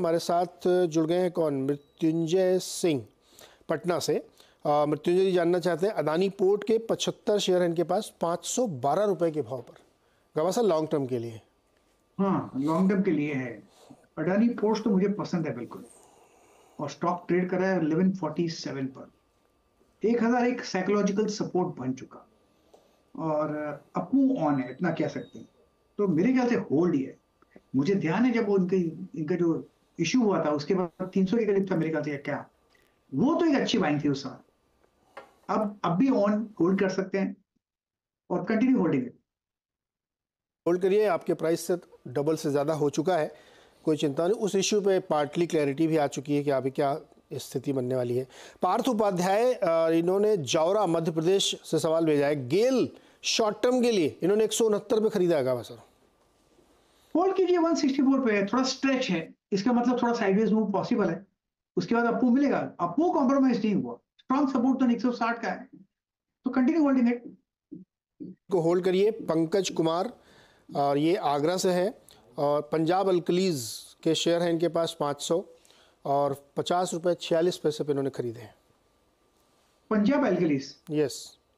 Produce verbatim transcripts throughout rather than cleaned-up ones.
हमारे साथ जुड़ गए हैं कौन, मृत्युंजय सिंह पटना से। आ, मृत्युंजय जी जानना चाहते हैं अदानी पोर्ट के पचहत्तर शेयर हैं इनके पास पाँच सौ बारह रुपए के भाव पर। गवा सर लॉन्ग टर्म के लिए? हाँ, लॉन्ग टर्म के लिए है। अडानी पोर्ट्स तो मुझे पसंद है बिल्कुल, और स्टॉक ट्रेड कर रहा है ग्यारह सौ सैंतालीस पर। एक हज़ार एक साइकोलॉजिकल सपोर्ट बन चुका और अपू ऑन है, इतना कह सकते हैं। तो मेरे ख्याल से होल्ड ही है। मुझे ध्यान है जब वो इनके इनका जो इशू हुआ था उसके बाद तीन सौ के करीब था मेरे ख्याल से, क्या वो तो एक अच्छी बाइंग थी उस समय। अब अब भी ऑन होल्ड कर सकते हैं और कंटिन्यू होल्डिंग। होल्ड करिए, आपके प्राइस से डबल से ज़्यादा हो चुका है, कोई चिंता नहीं। उस इश्यू पे पार्टली क्लैरिटी भी आ चुकी है कि अभी क्या स्थिति बनने वाली है। पार्थ उपाध्याय, इन्होंने जावरा मध्य प्रदेश से सवाल भेजा है। गेल शॉर्ट टर्म के लिए इन्होंने एक सौ उनहत्तर पे खरीदा है सर। होल्ड कीजिए, एक सौ चौंसठ पे है, थोड़ा स्ट्रेच है, इसका मतलब थोड़ा साइडवेज मूव पॉसिबल है। उसके बाद अपू मिलेगा, अपू कॉम्प्रोमाइज नहीं हुआ, स्ट्रॉन्ग सपोर्ट तो एक सौ साठ का है, तो कंटिन्यू होल्डिंग इट को होल्ड करिए। पंकज कुमार, और ये आगरा से है, और पंजाब अल्कलीज के शेयर हैं इनके पास पाँच सौ और पचास रुपये छियालीस पैसे पे इन्होंने खरीदे हैं। Punjab Alkalies? Yes.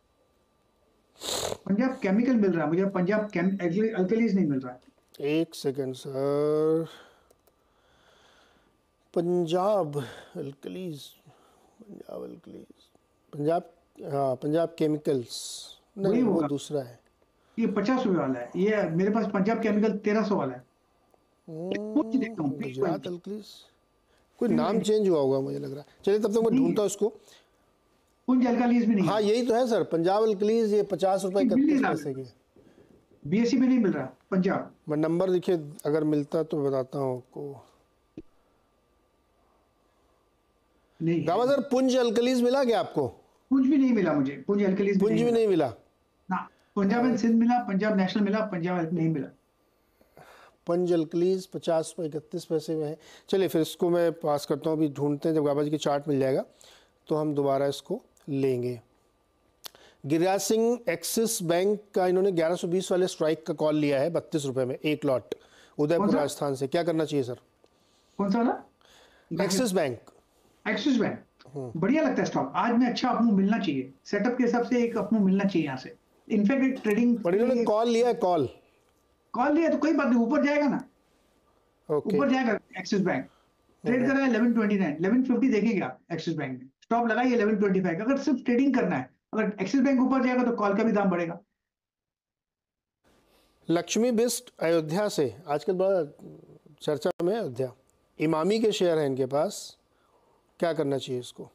Punjab chemical मिल रहा है मुझे, पंजाब अल्कलीज नहीं मिल रहा है। एक second sir, Punjab Alkalies, Punjab Alkalies, Punjab, हाँ पंजाब केमिकल्स नहीं, वो दूसरा है। ये पचास रुपए वाला है, ये मेरे पास पंजाब केमिकल तेरह सौ वाला है। गुजरात अल्कलीज, कोई नाम चेंज हुआ होगा मुझे लग रहा है। चलिए तब तक मैं ढूंढता हूँ उसको। पुंज अल्कलीज भी नहीं? हाँ यही तो है सर, पंजाब अल्कलीज, ये पचास रुपए इकतीस पैसे की। बीएससी में नहीं मिल रहा पंजाब। मैं नंबर देखिए, अगर मिलता तो बताता हूँ आपको। नहीं गावा सर, पुंज अल्कलीज मिला क्या आपको? पुंज भी नहीं मिला मुझे, पुंज अल्कलीज पुंज भी नहीं मिला ना। पंजाब एंड सिंध मिला, पंजाब नेशनल मिला, पंजाब नहीं मिला। पंज अल्कलीज पचास रुपये इकतीस पैसे में है। चलिए फिर इसको मैं पास करता हूँ, अभी ढूंढते हैं, जब गाबा जी की चार्ट मिल जाएगा तो हम दोबारा इसको लेंगे। गिरिराज सिंह, एक्सिस बैंक का इन्होंने ग्यारह सौ बीस वाले स्ट्राइक का कॉल लिया है बत्तीस रुपए में एक लॉट, उदयपुर राजस्थान से। क्या करना चाहिए सर? कौन सा वाला? Axis bank. एक्सिस बैंक बढ़िया लगता है स्टॉक, आज में अच्छा अपमूव मिलना चाहिए, सेटअप के हिसाब से एक अपमूव मिलना चाहिए यहाँ से। इनफैक्ट एक ट्रेडिंग, पर इन्होंने कॉल लिया है, कॉल कॉल लिया तो कोई बात नहीं, ऊपर जाएगा ना। okay. ऊपर जाएगा। एक्सिस बैंक ट्रेड कर रहा है ग्यारह सौ उनतीस, ग्यारह सौ पचास देखेंगे आप एक्सिस बैंक में, स्टॉप लगाइए ग्यारह सौ पच्चीस। अगर सिर्फ ट्रेडिंग करना है, अगर एक्सिस बैंक ऊपर जाएगा तो कॉल का भी दाम बढ़ेगा। लक्ष्मी बिस्ट अयोध्या से, आजकल बड़ा चर्चा में अयोध्या, इमामी के शेयर हैं इनके पास, क्या करना चाहिए इसको?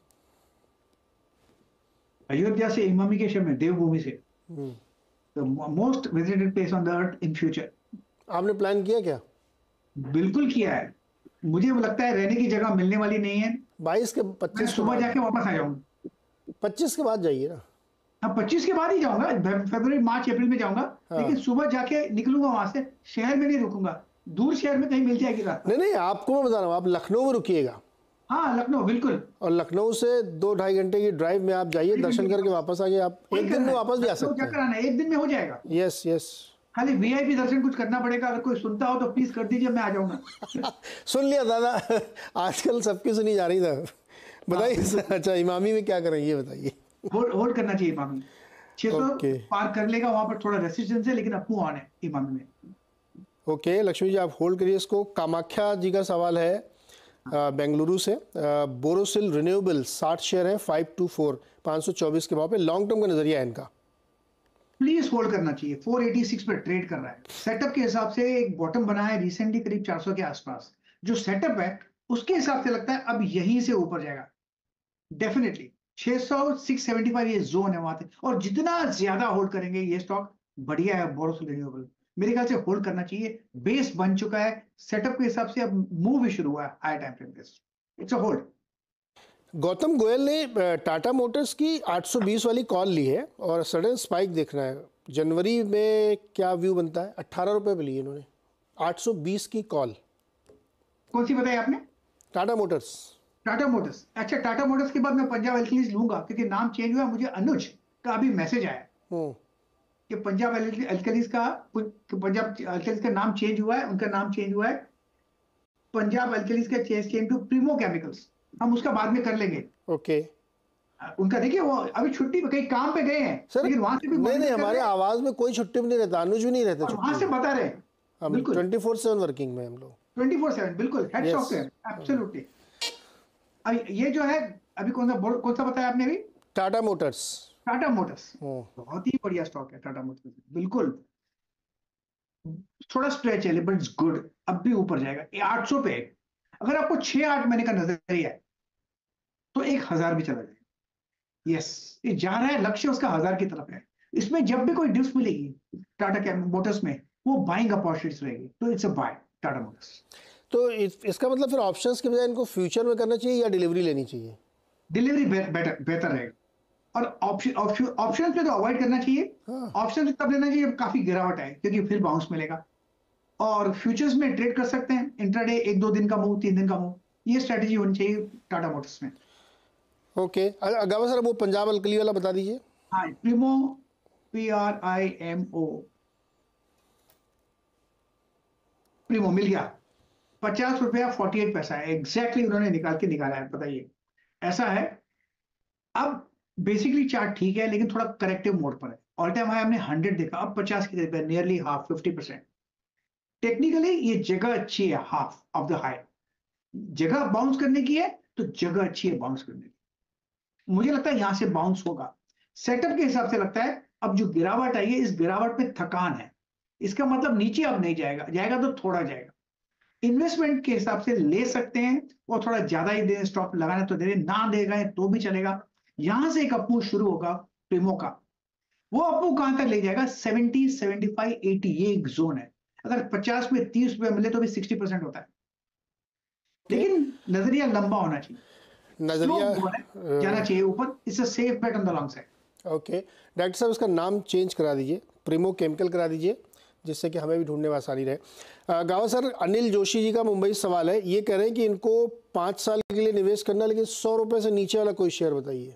अयोध्या से इमामी के शेयर में, देवभूमि से, the most visited place on the earth in future. आपने प्लान किया क्या? बिल्कुल किया है, मुझे लगता है रहने की जगह मिलने वाली नहीं है। बाईस के पच्चीस सुबह जाके वापस आ जाऊंगा। पच्चीस के बाद जाइए ना। हाँ, पच्चीस के बाद ही जाऊंगा, फरवरी मार्च अप्रैल में जाऊंगा। हाँ। लेकिन सुबह जाके निकलूंगा वहां से, शहर में नहीं रुकूंगा, दूर शहर में कहीं मिल जाएगी रात। नहीं नहीं, आपको मैं बता रहा हूँ, आप लखनऊ में रुकिएगा। हाँ लखनऊ, बिल्कुल। और लखनऊ से दो ढाई घंटे की ड्राइव में आप जाइए, दर्शन करके वापस आ जाइए। आप एक दिन में वापस भी आ सकते हैं। एक दिन में हो जाएगा। Yes yes. खाली वीआईपी दर्शन कुछ करना पड़ेगा, अगर कोई सुनता हो तो प्लीज कर दीजिए, मैं आ जाऊंगा। सुन लिया दादा, आजकल सबकी सुनी जा रही था, बताइए। अच्छा, इमामी में क्या करें ये बताइए। होल्ड करना चाहिए इमामी, छह सौ पार कर लेगा, वहां पर थोड़ा रेसिस्टेंस है, लेकिन अपू ऑन है इमामी में। ओके लक्ष्मी जी, आप होल्ड करिए इसको। कामाख्या जी का सवाल है बेंगलुरु से, बोरोसिल रिन्यूएबल साठ शेयर है, फाइव टू फोर, पाँच सौ चौबीस के भाव पे। लॉन्ग टर्म का नजरिया है इनका, प्लीज होल्ड करना चाहिए। चार सौ छियासी पर ट्रेड कर रहा है, सेटअप के हिसाब से एक बॉटम बना है रिसेंटली करीब चार सौ के आसपास। जो सेटअप है उसके हिसाब से लगता है अब यहीं से ऊपर जाएगा डेफिनेटली। छह सौ, छह सौ पचहत्तर ये जोन है वहां पे, और जितना ज्यादा होल्ड करेंगे ये स्टॉक बढ़िया है। बोरोसिल रिन्यूएबल मेरे ख्याल से होल्ड करना चाहिए, बेस बन चुका है, सेटअप के हिसाब से अब मूव भी शुरू हुआ है हाई टाइम फ्रेम पे, it's a hold. Gautam Goyal ने टाटा मोटर्स की आठ सौ बीस वाली कॉल ली है और सडन स्पाइक देखना है जनवरी में, क्या व्यू बनता है? अट्ठारह रुपए पे ली इन्होंने आठ सौ बीस की कॉल। कौन सी बताई आपने? टाटा मोटर्स। टाटा मोटर्स, अच्छा। टाटा मोटर्स के बाद मैं पंजाब अल्कलीज लूंगा, क्योंकि नाम चेंज हुआ। मुझे अनुज का अभी मैसेज आया कि पंजाब अल्कलीज का पंजाब अल्कलीज का नाम चेंज हुआ है, उनका नाम चेंज हुआ है पंजाब अल्केलीज का chase came to Primo Chemicals, हम उसका बाद में कर लेंगे। ओके उनका देखिए वो अभी छुट्टी पे कहीं काम पे गए हैं सर, लेकिन वहां से भी नहीं नहीं monitor कर हमारे रहे हैं आवाज में कोई छुट्टी भी नहीं रहता, अनुज भी नहीं रहते और वहां से छुट्टी, बता रहे हैं। हम बिल्कुल ट्वेंटी फोर सेवन वर्किंग में हम लोग। ट्वेंटी फोर सेवन बिल्कुल हेड Yes. Software absolutely. अब ये जो है अभी कौन सा बोल- कौन सा बताया आपने अभी? Tata Motors. Tata Motors, hmm, बहुत ही बढ़िया स्टॉक है टाटा मोटर्स, बिल्कुल। थोड़ा स्ट्रेच है बट इट्स गुड, अब भी ऊपर जाएगा। ये आठ सौ पे है। अगर आपको छह आठ महीने का नजरिया है तो एक हजार भी चला जाएगा। यस, ये जा रहा है, लक्ष्य उसका हजार की तरफ है। इसमें जब भी कोई डिप्स मिलेगी टाटा मोटर्स में, वो बाइंग अपॉर्चुनिटीज रहेगी, तो it's a buy Tata Motors. तो इस, इसका मतलब फिर ऑप्शंस के बजाय इनको फ्यूचर में करना चाहिए या डिलीवरी लेनी चाहिए? डिलीवरी बेटर बेहतर रहेगा, और ऑप्शन ऑप्शन पे तो अवॉइड करना चाहिए। हाँ ऑप्शन तब लेना चाहिए जब काफी गिरावट है, क्योंकि फिर बाउंस मिलेगा। और फ्यूचर्स में ट्रेड कर सकते हैं, इंट्राडे एक दो दिन का मूव, तीन दिन का मूव, ये स्ट्रेटजी होनी चाहिए टाटा मोटर्स में। ओके, अगावा सर वो पंजाब अल्कली वाला बता दीजिए। हाँ, Primo, P R I M O, Primo मिल गया। पचास रुपया फोर्टी एट पैसा है एग्जैक्टली, उन्होंने निकाल के निकाला है। बताइए, ऐसा है। अब बेसिकली चार्ट ठीक है लेकिन थोड़ा करेक्टिव मोड पर है। ऑल टाइम हाई हमने हंड्रेड देखा, अब पचास की तरफ है, nearly half, fifty percent. Technically ये जगह अच्छी है, हाफ ऑफ द हाई जगह बाउंस करने की है, तो जगह अच्छी है बाउंस करने की। मुझे लगता है यहां से बाउंस होगा। सेटअप के हिसाब से लगता है अब जो गिरावट आई है, इस गिरावट में थकान है, इसका मतलब नीचे अब नहीं जाएगा, जाएगा तो थोड़ा जाएगा। इन्वेस्टमेंट के हिसाब से ले सकते हैं, और थोड़ा ज्यादा ही दे, स्टॉप लगाना तो दे दे, ना देगा तो भी चलेगा। यहां से एक अपमूव शुरू होगा प्रीमो का। वो अपमूव कहां तक ले जाएगा? सेवेंटी, सेवेंटी फाइव, एटी, ये एक जोन है। अगर पचास में तीस रुपए मिले तो भी सिक्सटी परसेंट होता है, लेकिन नजरिया लंबा होना चाहिए, नजरिया जाना चाहिए ऊपर। It's a safe bet on the long side. Okay doctor साहब, इसका नाम चेंज करा दीजिए, प्रीमो केमिकल करा दीजिए, जिससे कि हमें भी ढूंढने में आसानी रहे। गावा सर, अनिल जोशी जी का मुंबई सवाल है, ये कह रहे हैं कि इनको पाँच साल के लिए निवेश करना, लेकिन सौ रुपए से नीचे वाला कोई शेयर बताइए।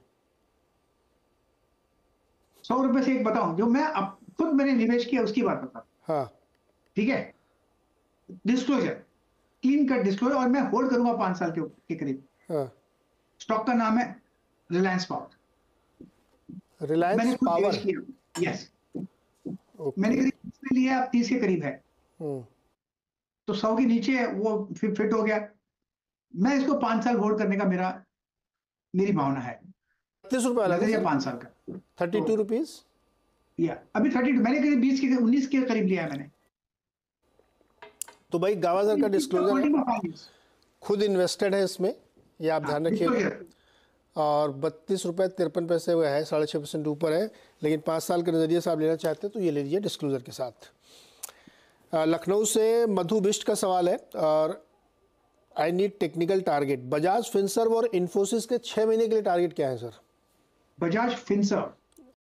सौ रुपए से एक बताऊं, जो मैं अब खुद मैंने निवेश किया उसकी बात बता। हाँ ठीक है, डिस्क्लोजर, क्लीन कट डिस्क्लोजर, और मैं होल्ड करूंगा पांच साल के, के करीब। हाँ, स्टॉक का नाम है रिलायंस पावर। रिलायंस मैंने खुद पावर। निवेश किया। Yes, okay. मैंने करीब तीस में लिया, अब तीस के करीब है, हम्म, तो सौ के नीचे है, वो फिर फिट हो गया। मैं इसको पांच साल होल्ड करने का मेरा मेरी भावना है। बत्तीस रुपये वाला नजरिया पांच साल का, थर्टी टू रुपीज या अभी थर्टी टू, मैंने करीब बीस के उन्नीस के करीब लिया है मैंने। तो भाई गावा सर का डिस्क्लोजर है, खुद इन्वेस्टेड है इसमें, ये आप ध्यान रखिए। और बत्तीस रुपये तिरपन पैसे हुए है, साढ़े छः परसेंट ऊपर है, लेकिन पाँच साल के नज़रिए से आप लेना चाहते हैं तो ये ले लीजिए डिस्क्लोजर के साथ। अ, लखनऊ से मधु बिष्ट का सवाल है, और I need technical target. Bajaj Finserv और इन्फोसिस के छः महीने के लिए टारगेट क्या है सर? बजाज फिनसर्व